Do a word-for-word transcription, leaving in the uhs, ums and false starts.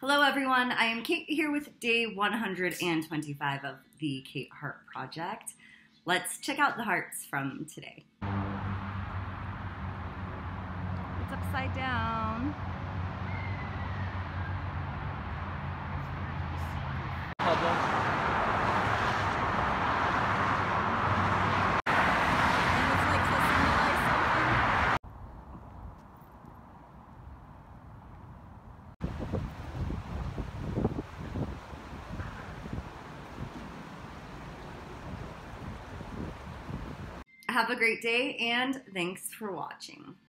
Hello everyone, I am Kate here with day one hundred twenty-five of the K eight Heart project. Let's check out the hearts from today. It's upside down. And it's like to symbolize something. Have a great day and thanks for watching.